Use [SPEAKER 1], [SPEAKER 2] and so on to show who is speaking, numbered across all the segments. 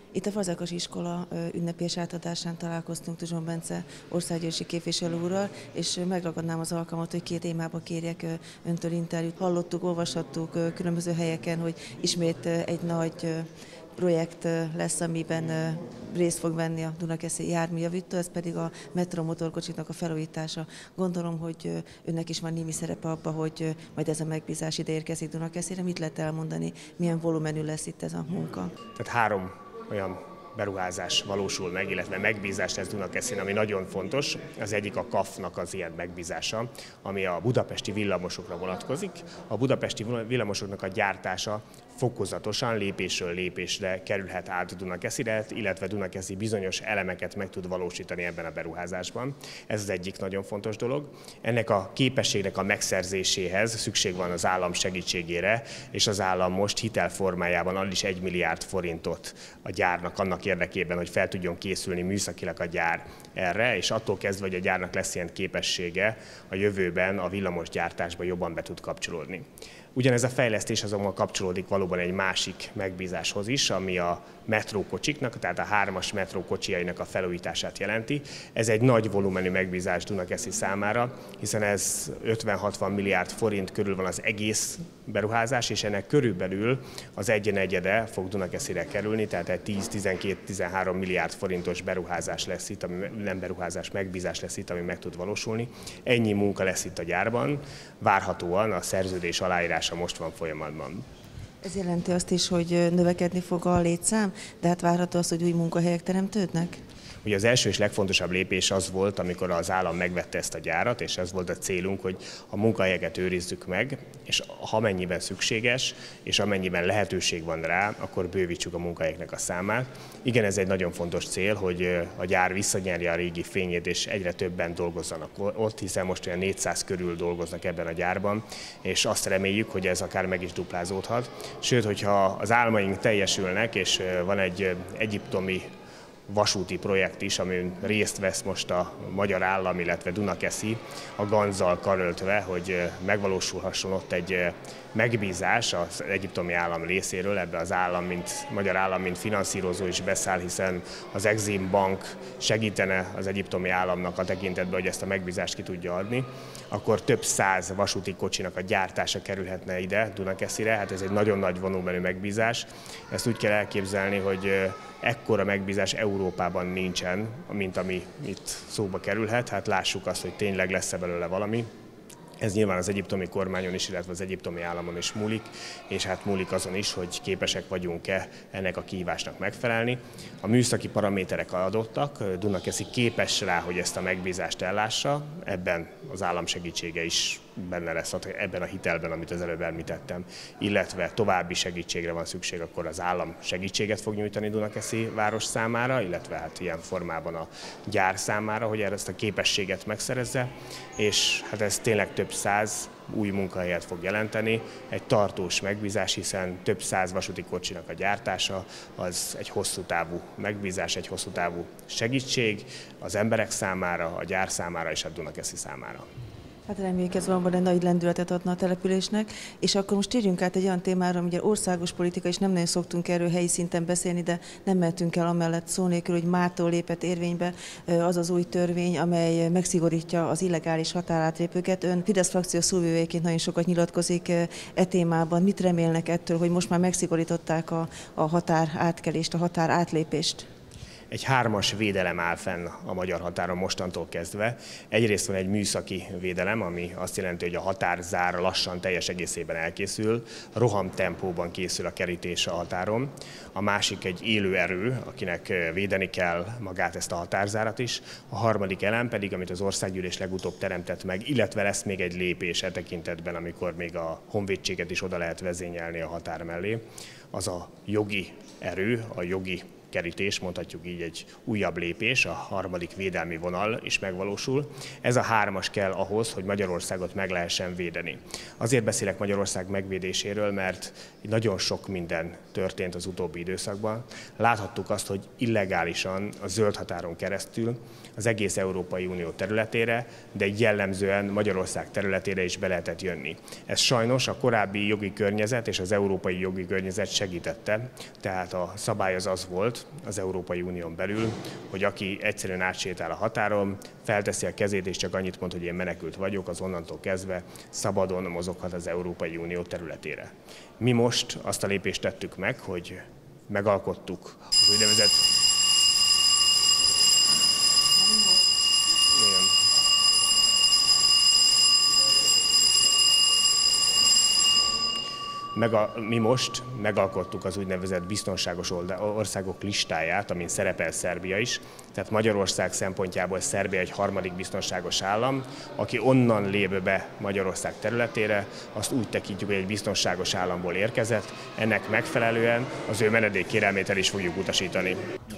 [SPEAKER 1] Itt a Fazekas iskola ünnepélyes átadásán találkoztunk Tuzson Bence országgyűlési képviselő úrral, és megragadnám az alkalmat, hogy két témába kérjek öntől interjút. Hallottuk, olvashattuk különböző helyeken, hogy ismét egy nagy projekt lesz, amiben részt fog venni a Dunakeszi járműjavító, ez pedig a metró motorkocsiknak a felújítása. Gondolom, hogy önnek is van némi szerepe abban, hogy majd ez a megbízás ide érkezik Dunakeszire. Mit lehet elmondani, milyen volumenű lesz itt ez a munka?
[SPEAKER 2] Tehát 3 olyan beruházás valósul meg, illetve megbízás lesz Dunakeszin, ami nagyon fontos. Az egyik a KAF-nak az ilyen megbízása, ami a budapesti villamosokra vonatkozik. A budapesti villamosoknak a gyártása fokozatosan, lépésről lépésre kerülhet át Dunakeszire, illetve Dunakeszi bizonyos elemeket meg tud valósítani ebben a beruházásban. Ez az egyik nagyon fontos dolog. Ennek a képességnek a megszerzéséhez szükség van az állam segítségére, és az állam most hitel formájában ad is 1 milliárd forintot a gyárnak annak érdekében, hogy fel tudjon készülni műszakilag a gyár erre, és attól kezdve, hogy a gyárnak lesz ilyen képessége, a jövőben a villamosgyártásba jobban be tud kapcsolódni. Ugyanez a fejlesztés azonban kapcsolódik valóban egy másik megbízáshoz is, ami a metrókocsiknak, tehát a 3-as metró kocsijainak a felújítását jelenti. Ez egy nagy volumenű megbízás Dunakeszi számára, hiszen ez 50-60 milliárd forint körül van az egész beruházás, és ennek körülbelül az egyenegyede fog Dunakeszire kerülni, tehát egy 10-12-13 milliárd forintos beruházás lesz itt, ami nem beruházás, megbízás lesz itt, ami meg tud valósulni. Ennyi munka lesz itt a gyárban, várhatóan a szerződés aláírása most van folyamatban.
[SPEAKER 1] Ez jelenti azt is, hogy növekedni fog a létszám, de hát várható az, hogy új munkahelyek teremtődnek?
[SPEAKER 2] Ugye az első és legfontosabb lépés az volt, amikor az állam megvette ezt a gyárat, és ez volt a célunk, hogy a munkahelyeket őrizzük meg, és amennyiben szükséges, és amennyiben lehetőség van rá, akkor bővítsük a munkahelyeknek a számát. Igen, ez egy nagyon fontos cél, hogy a gyár visszanyerje a régi fényét, és egyre többen dolgozzanak ott, hiszen most olyan 400 körül dolgoznak ebben a gyárban, és azt reméljük, hogy ez akár meg is duplázódhat. Sőt, hogyha az álmaink teljesülnek, és van egy egyiptomi vasúti projekt is, amin részt vesz most a magyar állam, illetve Dunakeszi a Ganzzal karöltve, hogy megvalósulhasson ott egy megbízás az egyiptomi állam részéről, ebbe az állam, magyar állam, mint finanszírozó is beszáll, hiszen az Exim Bank segítene az egyiptomi államnak a tekintetben, hogy ezt a megbízást ki tudja adni, akkor több 100 vasúti kocsinak a gyártása kerülhetne ide, Dunakeszire, hát ez egy nagyon nagy volumenű megbízás. Ezt úgy kell elképzelni, hogy ekkora megbízás Európában nincsen, mint ami itt szóba kerülhet, hát lássuk azt, hogy tényleg lesz-e belőle valami. Ez nyilván az egyiptomi kormányon is, illetve az egyiptomi államon is múlik, és hát múlik azon is, hogy képesek vagyunk-e ennek a kihívásnak megfelelni. A műszaki paraméterek adottak, Dunakeszi képes rá, hogy ezt a megbízást ellássa, ebben az állam segítsége is benne lesz ebben a hitelben, amit az előbb említettem, illetve további segítségre van szükség, akkor az állam segítséget fog nyújtani Dunakeszi város számára, illetve hát ilyen formában a gyár számára, hogy ezt a képességet megszerezze, és hát ez tényleg több 100 új munkahelyet fog jelenteni, egy tartós megbízás, hiszen több 100 vasúti kocsinak a gyártása az egy hosszú távú megbízás, egy hosszú távú segítség az emberek számára, a gyár számára és a Dunakeszi számára.
[SPEAKER 1] Hát reméljük, ez valóban egy nagy lendületet adna a településnek, és akkor most térjünk át egy olyan témára, ugye országos politika, és nem nagyon szoktunk erről helyi szinten beszélni, de nem mehetünk el amellett szó nélkül, hogy mától lépett érvénybe az az új törvény, amely megszigorítja az illegális határátlépőket. Ön Fidesz frakció szóvivőjeként nagyon sokat nyilatkozik témában. Mit remélnek ettől, hogy most már megszigorították a határátkelést, a határátlépést?
[SPEAKER 2] Egy 3-as védelem áll fenn a magyar határon mostantól kezdve. Egyrészt van egy műszaki védelem, ami azt jelenti, hogy a határzár lassan teljes egészében elkészül, rohamtempóban készül a kerítés a határon. A másik egy élő erő, akinek védeni kell magát ezt a határzárat is. A harmadik elem pedig, amit az országgyűlés legutóbb teremtett meg, illetve lesz még egy lépés e tekintetben, amikor még a honvédséget is oda lehet vezényelni a határ mellé, az a jogi erő, a jogi kerítés, mondhatjuk így egy újabb lépés, a harmadik védelmi vonal is megvalósul. Ez a 3-as kell ahhoz, hogy Magyarországot meg lehessen védeni. Azért beszélek Magyarország megvédéséről, mert nagyon sok minden történt az utóbbi időszakban. Láthattuk azt, hogy illegálisan a zöld határon keresztül az egész Európai Unió területére, de jellemzően Magyarország területére is be lehetett jönni. Ez sajnos a korábbi jogi környezet és az európai jogi környezet segítette, tehát a szabály az volt, volt az Európai Unión belül, hogy aki egyszerűen átsétál a határon, felteszi a kezét és csak annyit mond, hogy én menekült vagyok, az onnantól kezdve szabadon mozoghat az Európai Unió területére. Mi most azt a lépést tettük meg, hogy megalkottuk az úgynevezett Mi most megalkottuk az úgynevezett biztonságos országok listáját, amin szerepel Szerbia is. Tehát Magyarország szempontjából Szerbia egy harmadik biztonságos állam, aki onnan lép be Magyarország területére, azt úgy tekintjük, hogy egy biztonságos államból érkezett. Ennek megfelelően az ő menedékkérelmét el is fogjuk utasítani.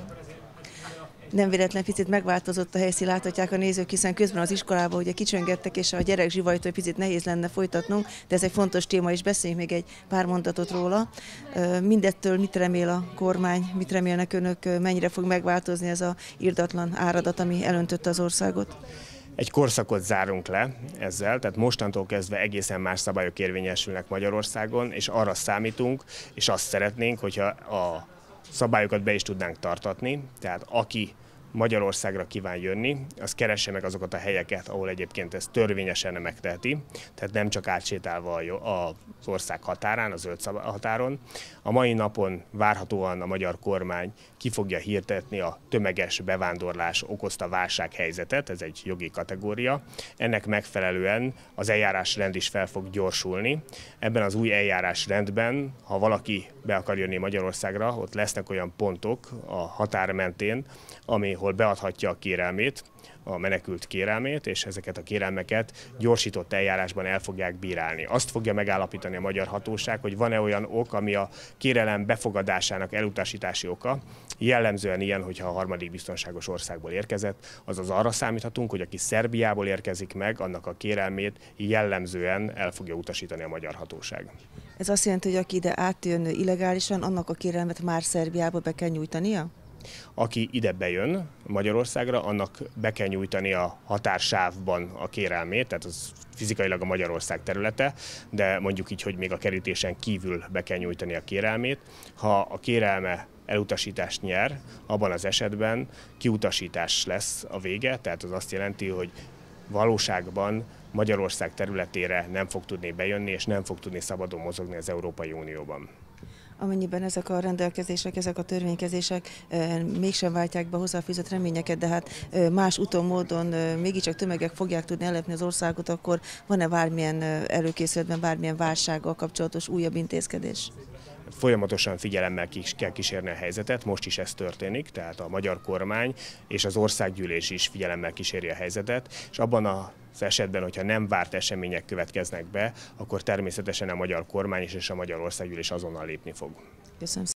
[SPEAKER 1] Nem véletlen picit megváltozott a helyszín, láthatják a nézők, hiszen közben az iskolában ugye kicsöngettek, és a gyerek zsivajtól picit nehéz lenne folytatnunk, de ez egy fontos téma, és beszéljünk még egy pár mondatot róla. Mindettől mit remél a kormány, mit remélnek önök, mennyire fog megváltozni ez az irdatlan áradat, ami elöntötte az országot?
[SPEAKER 2] Egy korszakot zárunk le ezzel, tehát mostantól kezdve egészen más szabályok érvényesülnek Magyarországon, és arra számítunk, és azt szeretnénk, hogyha a szabályokat be is tudnánk tartatni, tehát aki Magyarországra kíván jönni, az keresse meg azokat a helyeket, ahol egyébként ez törvényesen megteheti, tehát nem csak átsétálva az ország határán, a zöld határon. A mai napon várhatóan a magyar kormány ki fogja hirdetni a tömeges bevándorlás okozta válsághelyzetet, ez egy jogi kategória. Ennek megfelelően az eljárásrend is fel fog gyorsulni. Ebben az új eljárásrendben, ha valaki be akar jönni Magyarországra, ott lesznek olyan pontok a határ mentén, ahol beadhatja a kérelmét, a menekült kérelmét, és ezeket a kérelmeket gyorsított eljárásban el fogják bírálni. Azt fogja megállapítani a magyar hatóság, hogy van-e olyan ok, ami a kérelem befogadásának elutasítási oka. Jellemzően ilyen, hogyha a harmadik biztonságos országból érkezett, azaz arra számíthatunk, hogy aki Szerbiából érkezik meg, annak a kérelmét jellemzően el fogja utasítani a magyar hatóság.
[SPEAKER 1] Ez azt jelenti, hogy aki ide átjön illegálisan, annak a kérelmet már Szerbiába be kell nyújtania?
[SPEAKER 2] Aki ide bejön Magyarországra, annak be kell nyújtani a határsávban a kérelmét, tehát az fizikailag a Magyarország területe, de mondjuk így, hogy még a kerítésen kívül be kell nyújtani a kérelmét. Ha a kérelme elutasítást nyer, abban az esetben kiutasítás lesz a vége, tehát az azt jelenti, hogy valóságban Magyarország területére nem fog tudni bejönni, és nem fog tudni szabadon mozogni az Európai Unióban.
[SPEAKER 1] Amennyiben ezek a rendelkezések, ezek a törvénykezések mégsem váltják be hozzáfűzött reményeket, de hát más úton, módon mégiscsak tömegek fogják tudni ellepni az országot, akkor van-e bármilyen előkészületben, bármilyen válsággal kapcsolatos újabb intézkedés?
[SPEAKER 2] Folyamatosan figyelemmel kell kísérni a helyzetet, most is ez történik, tehát a magyar kormány és az országgyűlés is figyelemmel kíséri a helyzetet, és abban az esetben, hogyha nem várt események következnek be, akkor természetesen a magyar kormány és a magyar országgyűlés azonnal lépni fog.
[SPEAKER 1] Köszönöm.